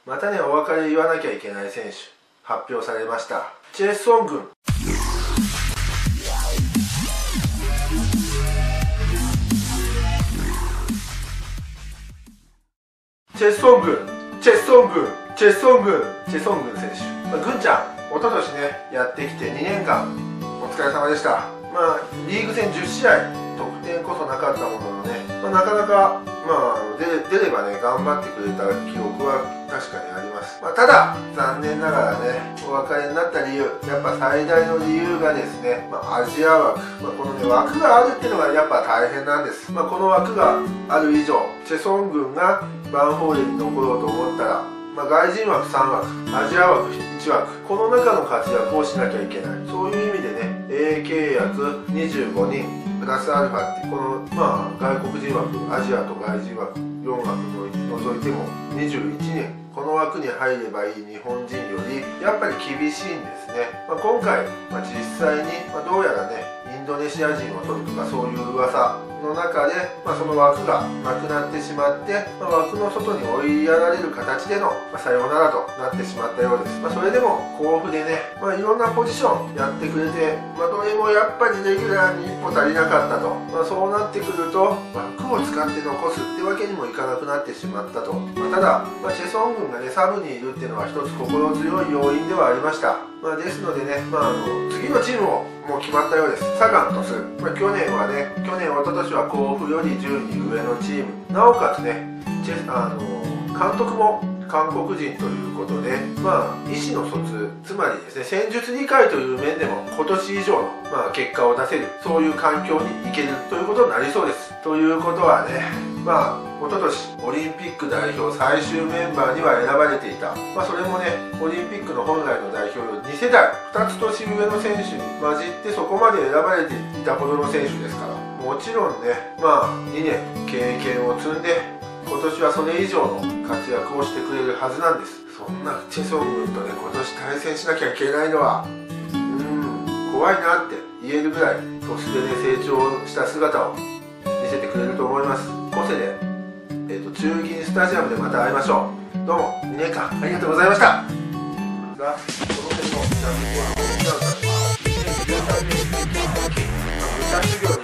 またね、お別れ言わなきゃいけない選手発表されました。チェ・ソングン。チェ・ソングン、チェ・ソングン、チェ・ソングン、チェ・ソングン選手。グンちゃん、一昨年ね、やってきて2年間、お疲れ様でした。リーグ戦10試合、得点こそなかったもののね、なかなか、出ればね、頑張ってくれた記憶は確かにあります。ただ、残念ながらね、お別れになった理由、やっぱ最大の理由がですね、アジア枠。このね、枠があるっていうのがやっぱ大変なんです。この枠がある以上、チェ・ソングンがヴァンフォーレに残ろうと思ったら、外人枠3枠、アジア枠1枠、この中の活躍をしなきゃいけない。そういう意味でね、A 契約25人プラスアルファってこの、外国人枠、アジアと外人枠4枠除いても21人、この枠に入ればいい日本人よりやっぱり厳しいんですね。今回、実際に、どうやらね、インドネシア人を取るとかそういう噂の中で、その枠がなくなってしまって、枠の外に追いやられる形での、さようならとなってしまったようです。それでも甲府でね、いろんなポジションやってくれて、どれもやっぱりレギュラーに一歩足りなかったと、そうなってくると枠を使って残すってわけにもいかなくなってしまったと。ただ、チェ・ソングンがね、サブにいるっていうのは一つ心強い要因ではありました。ですのでね、次のチームももう決まったようです。サガン鳥栖。去年はね、一昨年は甲府より順位上のチーム。なおかつね、監督も韓国人ということで、意思の疎通、つまりですね、戦術理解という面でも今年以上の、結果を出せる、そういう環境に行けるということになりそうです。ということはね、一昨年オリンピック代表最終メンバーには選ばれていた、それもね、オリンピックの本来の代表より2世代、2つ年上の選手に混じってそこまで選ばれていたほどの選手ですから、もちろんね、2年経験を積んで今年はそれ以上の活躍をしてくれるはずなんです。そんなチェ・ソングンとね、今年対戦しなきゃいけないのは怖いなって言えるぐらい鳥栖でね、成長した姿を見せてくれると思います。個性で、中銀スタジアムでまた会いましょう。どうも2年間ありがとうございました。この辺のジャンルは2013年に武者修行